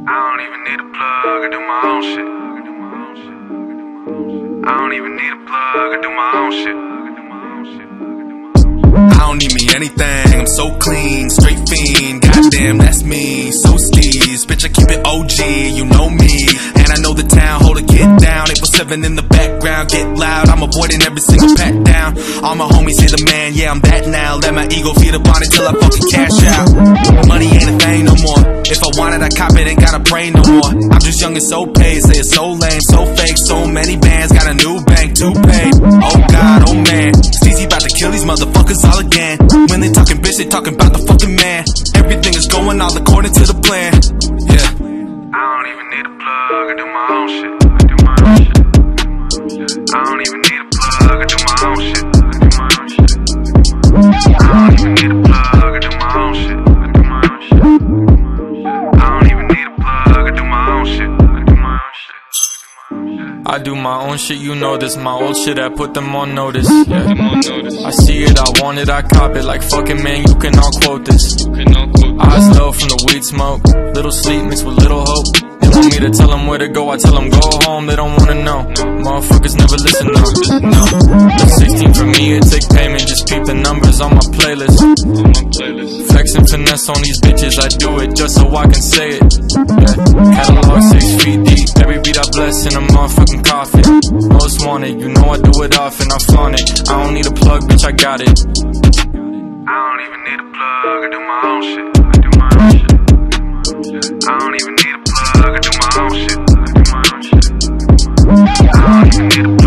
I don't even need a plug, I do my own shit. I don't even need a plug, I do my own shit. I don't need me anything, I'm so clean, straight fiend. Goddamn, that's me, so steez. Bitch, I keep it OG, you know me. And I know the town, hold it, get down. 847 in the background, get loud. I'm avoiding every single pat down. All my homies say the man, yeah, I'm that now. Let my ego feed upon it till I fucking cash out. Money ain't a thing no more. If I want it, I cop it, ain't gotta pray no more. I'm just young and so paid, say it's so lame, so fake. So many bands, got a new bank to pay. Oh God, oh man, Steezy about to kill these motherfuckers all again. When they talking bitch, they talking about the fucking man. Everything is going all according to the plan. Yeah. I don't even need a plug, I do my own shit. I don't even need a plug, I do my own shit. I don't even need a plug, I do my own shit. I don't even need a plug, I do my own shit. I do my own shit, you know this. My old shit, I put them on notice. Yeah. I see it, I want it, I cop it. Like fucking man, you can all quote this. Eyes low from the weed smoke. Little sleep mixed with little hope. They want me to tell them where to go, I tell them go home. They don't wanna know. Motherfuckers never listen, no. 16 for me, it take payment. Just peep the numbers on my playlist. Flex and finesse on these bitches, I do it just so I can say it. Yeah. Catalog 6 feet deep. Every beat I bless in a motherfucking coffin. Most wanted, you know I do it often, I flaunt it. I don't need a plug, bitch, I got it. I don't even need a plug, I do my own shit. I don't even need a plug, I do my own shit. I don't even need a plug.